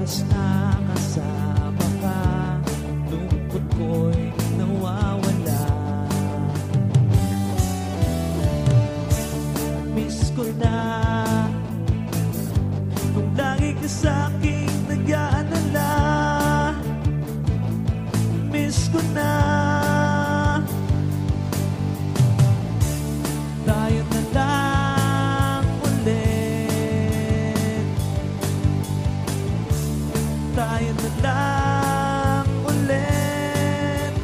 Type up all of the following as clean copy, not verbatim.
basta kasama ka, lungkot ko'y nawawala. Miss ko na kung lagi ka sa'king nag-aalala. Miss ko na tayo na lang ulit. Tayo na lang ulit.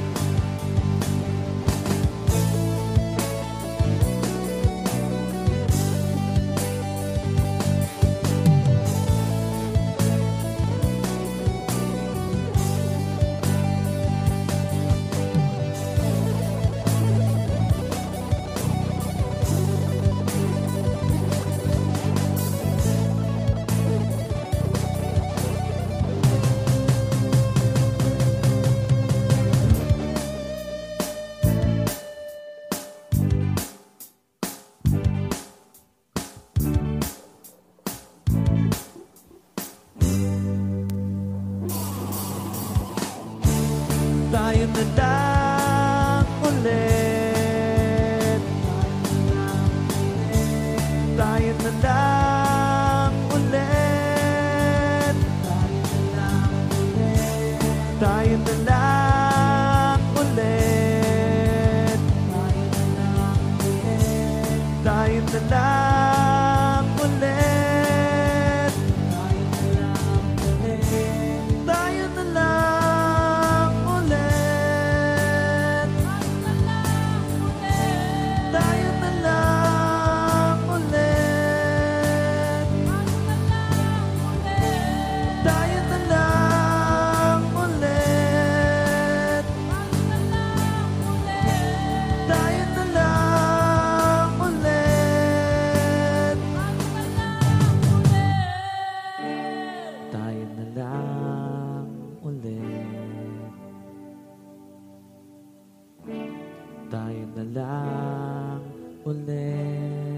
Tayo na lang ulit. Tayo na lang ulit. Tayo na lang ulit. Tayo na lang ulit. Tayo na lang ulit. Tayo na lang ulit. Tayo na lang ulit. Tayo na lang ulit. Tayo na lang ulit. Tayo na lang ulit.